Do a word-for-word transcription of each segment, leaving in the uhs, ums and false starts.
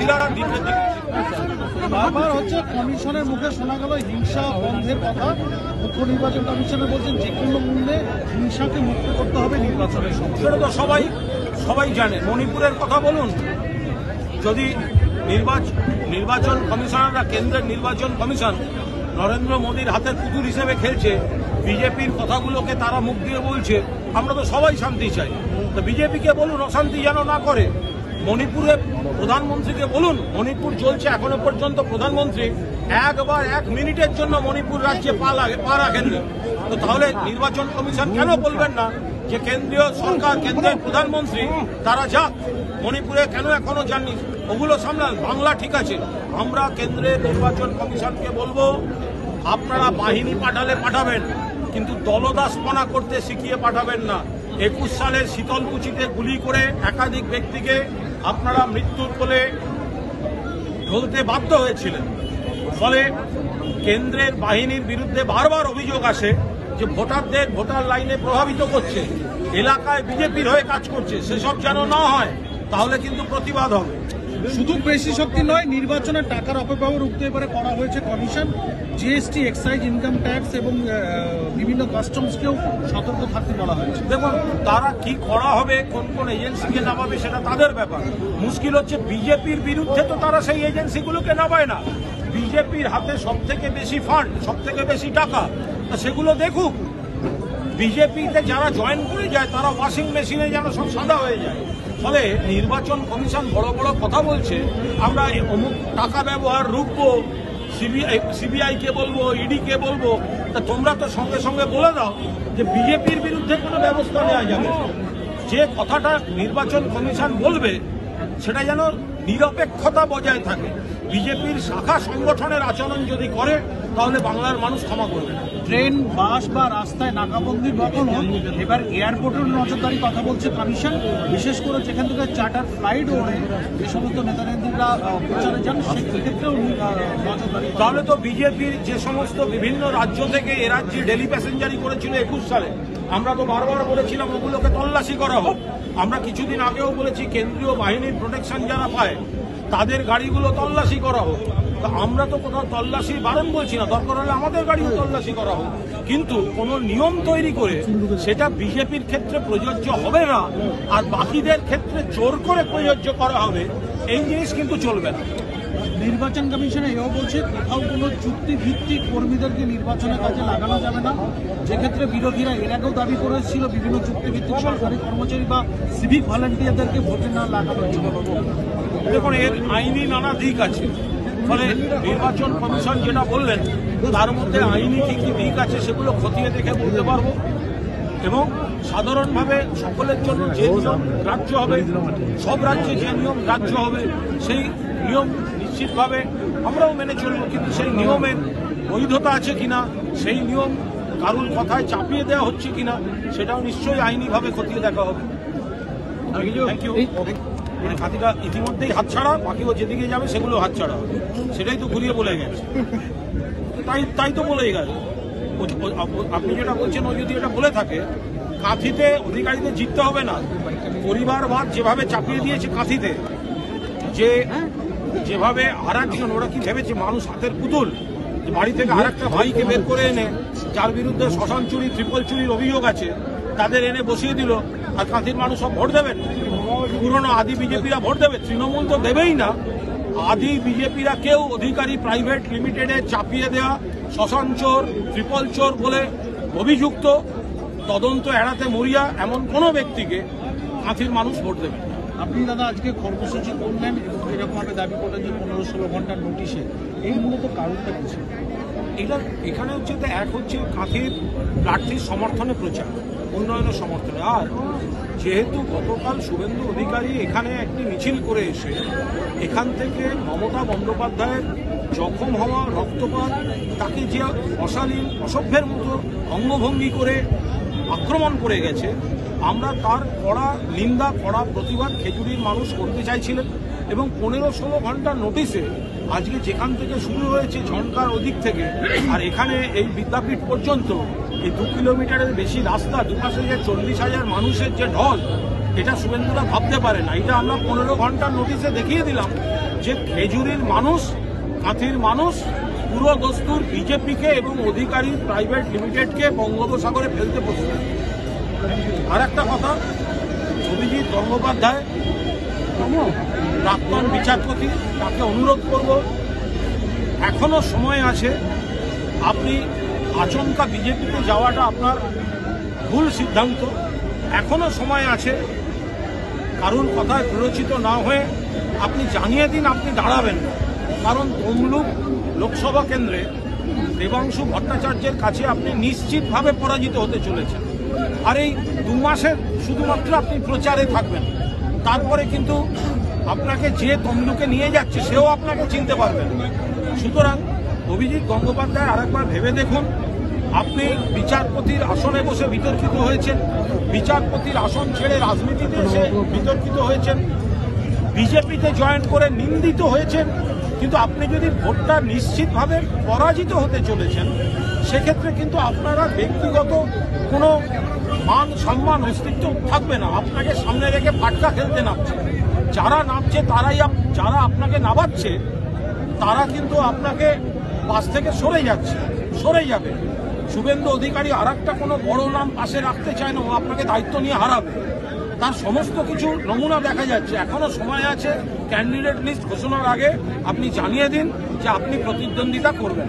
মহিলারা দিনের দিকে বারবার হচ্ছে কমিশনের মুখে শোনা গেল হিংসা বন্ধের কথা। মুখ্য নির্বাচন কমিশনার বলছেন যে কোনো মূল্যে হিংসাকে মুক্ত করতে হবে নির্বাচনের সময়। সেটা তো সবাই সবাই জানে। মণিপুরের কথা বলুন, যদি নির্বাচন নির্বাচন কমিশনাররা কেন্দ্রের নির্বাচন কমিশন নরেন্দ্র মোদীর হাতের পুতুল হিসেবে খেলছে, বিজেপির কথাগুলোকে তারা মুখ দিয়ে বলছে, আমরা তো সবাই শান্তি চাই। তো বিজেপিকে বলুন অশান্তি যেন না করে। মণিপুরে প্রধানমন্ত্রীকে বলুন, মণিপুর চলছে এখনো পর্যন্ত প্রধানমন্ত্রী একবার এক মিনিটের জন্য মণিপুর রাজ্যে পা লাগে পা রাখেননি। তো তাহলে নির্বাচন কমিশন কেন বলবেন না যে কেন্দ্রীয় সরকার, কেন্দ্রের প্রধানমন্ত্রী তারা যাক মণিপুরে, কেন এখনো যাননি? ওগুলো সামলান। বাংলা ঠিক আছে, আমরা কেন্দ্রের নির্বাচন কমিশনকে বলবো আপনারা বাহিনী পাঠালে পাঠাবেন, কিন্তু দলদাসপনা করতে শিখিয়ে পাঠাবেন না। একুশ সালের শীতলকুচিতে গুলি করে একাধিক ব্যক্তিকে আপনারা মৃত্যুর কোলে ঢলতে বাধ্য হয়েছিলেন। ফলে কেন্দ্রের বাহিনীর বিরুদ্ধে বারবার অভিযোগ আসে যে ভোটারদের ভোটার লাইনে প্রভাবিত করছে, এলাকায় বিজেপির হয়ে কাজ করছে। সেসব যেন না হয়, তাহলে কিন্তু প্রতিবাদ হবে। শুধু পেশি শক্তি নয়, নির্বাচনের টাকার অপব্যবহার রুখতে এবারে করা হয়েছে commission. GST, excise, income tax এবং বিভিন্ন কাস্টমসকেও সতর্ক থাকতে বলা হয়েছে। দেখুন, তারা কি করা হবে, কোন কোন এজেন্সিকে নামাবে সেটা তাদের ব্যাপার। মুশকিল হচ্ছে বিজেপির বিরুদ্ধে তো তারা সেই এজেন্সিগুলোকে নামায় না। বিজেপির হাতে সব থেকে বেশি ফান্ড, সব থেকে বেশি টাকা, সেগুলো দেখুক। বিজেপিতে যারা জয়েন করে যায় তারা ওয়াশিং মেশিনে যেন সব সাদা হয়ে যায়। ফলে নির্বাচন কমিশন বড় বড় কথা বলছে, আমরা অমুক টাকা ব্যবহার রুখবো, সিবিআই সিবিআইকে বলবো, ইডিকে বলবো। তা তোমরা তো সঙ্গে সঙ্গে বলে দাও যে বিজেপির বিরুদ্ধে কোনো ব্যবস্থা নেওয়া যাবে। যে কথাটা নির্বাচন কমিশন বলবে সেটা যেন নিরপেক্ষতা বজায় থাকে। বিজেপির শাখা সংগঠনের আচরণ যদি করে তাহলে বাংলার মানুষ ক্ষমা করবে না। ট্রেন, বাস বা রাস্তায় নাকাবন্দি বদল হোক, এবার এয়ারপোর্টের নজরদারি কথা বলছে কমিশন। বিশেষ করে যেখান থেকে চার্টার ফ্লাইট ওড়ে যে সমস্ত নেতা নেত্রীরা প্রচারে যান সেক্ষেত্রেও নজরদারি। তাহলে তো বিজেপির যে সমস্ত বিভিন্ন রাজ্য থেকে এ রাজ্যে ডেলি প্যাসেঞ্জারি করেছিল একুশ সালে, আমরা তো বারবার বলেছিলাম ওগুলোকে তল্লাশি করা হোক। আমরা কিছুদিন আগেও বলেছি কেন্দ্রীয় বাহিনীর প্রোটেকশন যারা পায় তাদের গাড়িগুলো তল্লাশি করা হোক। তো আমরা তো কোথাও তল্লাশি বারণ বলছি না, দরকার হলে আমাদের গাড়িও তল্লাশি করা হোক, কিন্তু কোনো নিয়ম তৈরি করে সেটা বিজেপির ক্ষেত্রে প্রযোজ্য হবে না আর বাকিদের ক্ষেত্রে জোর করে প্রযোজ্য করা হবে, এই জিনিস কিন্তু চলবে না। নির্বাচন কমিশনে এও বলছে কোথাও কোনো চুক্তিভিত্তিক কর্মীদেরকে নির্বাচনের কাজে লাগানো যাবে না, যেক্ষেত্রে বিরোধীরা এর আগেও দাবি করেছিল বিভিন্ন চুক্তিভিত্তিক সরকারি কর্মচারী বা সিভিক ভলান্টিয়ারদেরকে ভোটে না লাগানো যাবে। দেখুন, এর আইনি নানা দিক আছে। ফলে নির্বাচন কমিশন যেটা বললেন তার মধ্যে আইনি কি কি দিক আছে সেগুলো খতিয়ে দেখে বলতে পারবো, এবং সাধারণভাবে সকলের জন্য যে নিয়ম গ্রাহ্য হবে, সব রাজ্যে যে নিয়ম গ্রাহ্য হবে সেই নিয়ম নিশ্চিতভাবে আমরাও মেনে চলব। কিন্তু সেই নিয়মের বৈধতা আছে কিনা, সেই নিয়ম কারুর কথায় চাপিয়ে দেওয়া হচ্ছে কিনা সেটাও নিশ্চয়ই আইনিভাবে খতিয়ে দেখা হবে। Thank you. মানে হাতিটা ইতিমধ্যেই হাতছাড়া, বাকিও যেদিকে যাবে সেগুলো হাতছাড়া হবে, সেটাই তো ঘুরিয়ে বলে গেছে। তাই তাই তো বলেই গেছে। আপনি যেটা বলছেন ও যদি এটা বলে থাকে, কাঁথিতে অধিকারীদের জিততে হবে না। পরিবারবাদ যেভাবে চাপিয়ে দিয়েছে কাঁথিতে, যে যেভাবে আর একজন, ওরা কি ভেবেছে মানুষ হাতের পুতুল, বাড়ি থেকে আর একটা ভাইকে বের করে এনে যার বিরুদ্ধে শ্মশান চুরি, ট্রিপল চুরির অভিযোগ আছে তাদের এনে বসিয়ে দিল, আর কাঁথির মানুষ সব ভোট দেবেন। পুরনো আদি বিজেপিরা ভোট দেবে, তৃণমূল তো দেবেই না। আদি বিজেপিরা কেউ অধিকারী প্রাইভেট লিমিটেডে চাপিয়ে দেওয়া শ্মশান চোর, ট্রিপল চোর বলে অভিযুক্ত, তদন্ত এড়াতে মরিয়া এমন কোনো ব্যক্তিকে কাঁথির মানুষ ভোট দেবে। আপনি দাদা আজকে কর্মসূচি করলেন এবং এরকমভাবে দাবি করলেন যে পনেরো ষোলো ঘন্টার নোটিশে, এই মূলত কারণটা কিছু এটা এখানে হচ্ছে তো এক হচ্ছে কাঁথির প্রার্থীর সমর্থনে প্রচার, উন্নয়নের সমর্থনে। আর যেহেতু গতকাল শুভেন্দু অধিকারী এখানে একটি মিছিল করে এসে এখান থেকে মমতা বন্দ্যোপাধ্যায়ের জখম হওয়া রক্তপাত, তাকে যে অশালীন অসভ্যের মতো অঙ্গভঙ্গি করে আক্রমণ করে গেছে, আমরা তার কড়া নিন্দা, কড়া প্রতিবাদ খেজুরির মানুষ করতে চাইছিলেন। এবং পনেরো ষোলো ঘন্টার নোটিশে আজকে যেখান থেকে শুরু হয়েছে ঝনকার ওদিক থেকে আর এখানে এই বিদ্যাপীঠ পর্যন্ত এই দু কিলোমিটারের বেশি রাস্তা, দুপাশে যে চল্লিশ হাজার মানুষের যে ঢল, এটা শুভেন্দুরা ভাবতে পারে না। এটা আমরা পনেরো ঘন্টার নোটিশে দেখিয়ে দিলাম যে খেজুরির মানুষ, কাঁথির মানুষ পুরো দস্তুর বিজেপিকে এবং অধিকারী প্রাইভেট লিমিটেডকে বঙ্গোপসাগরে ফেলতে প্রস্তুত। আর একটা কথা, অভিজিৎ গঙ্গোপাধ্যায় প্রাক্তন বিচারপতি, তাকে অনুরোধ করব, এখনো সময় আছে। আপনি আচমকা বিজেপিতে যাওয়াটা আপনার ভুল সিদ্ধান্ত। এখনো সময় আছে। কারণ কথায় প্ররোচিত না হয়ে আপনি জানিয়ে দিন আপনি দাঁড়াবেন না। কারণ তমলুক লোকসভা কেন্দ্রে দেবাংশু ভট্টাচার্যের কাছে আপনি নিশ্চিতভাবে পরাজিত হতে চলেছেন। আর এই দু মাসের শুধুমাত্র আপনি প্রচারে থাকবেন, তারপরে কিন্তু আপনাকে যে তমলুকে নিয়ে যাচ্ছে সেও আপনাকে চিনতে পারবেন। সুতরাং অভিজিৎ গঙ্গোপাধ্যায় আরেকবার ভেবে দেখুন। আপনি বিচারপতির আসনে বসে বিতর্কিত হয়েছেন, বিচারপতির আসন ছেড়ে রাজনীতিতে এসে বিতর্কিত হয়েছেন, বিজেপিতে জয়েন করে নিন্দিত হয়েছেন। কিন্তু আপনি যদি ভোটটা নিশ্চিতভাবে পরাজিত হতে চলেছেন, সেক্ষেত্রে কিন্তু আপনারা ব্যক্তিগত কোনো মান সম্মান অস্তিত্ব থাকবে না। আপনাকে সামনে রেখে ফাটকা খেলতে নামছে। যারা নামছে তারাই, যারা আপনাকে নামাচ্ছে তারা কিন্তু আপনাকে পাশ থেকে সরে যাচ্ছে, সরে যাবে। শুভেন্দু অধিকারী আর একটা কোনো বড় নাম পাশে রাখতে চায় না, ও আপনাকে দায়িত্ব নিয়ে হারাবে। তার সমস্ত কিছু নমুনা দেখা যাচ্ছে। এখনো সময় আছে। ক্যান্ডিডেট লিস্ট ঘোষণার আগে আপনি জানিয়ে দিন যে আপনি প্রতিদ্বন্দ্বিতা করবেন।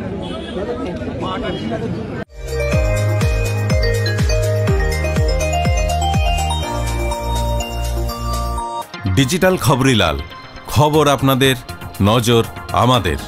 ডিজিটাল খবরিলাল, খবর আপনাদের, নজর আমাদের।